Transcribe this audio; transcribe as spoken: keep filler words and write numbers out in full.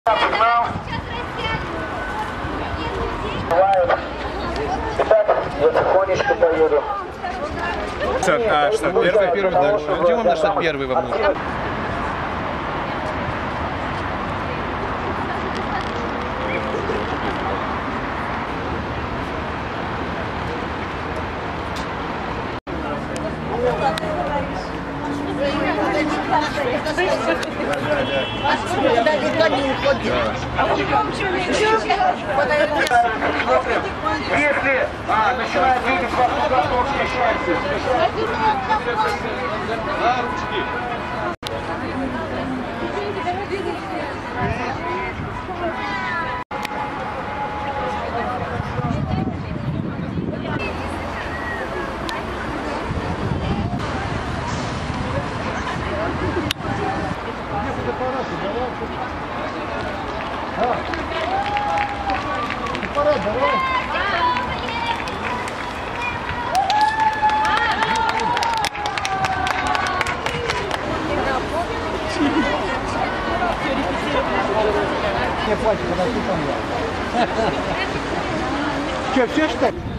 Сигнал. Итак, я тихонечко поеду. А, штат первый, первый, да. Где вам на штат первый вам нужно? Далеко не уходит. Если а, начинает видеть вас туда, то встречайте. Пора, давай. Не хватит, подожди там я. Че, все что ли?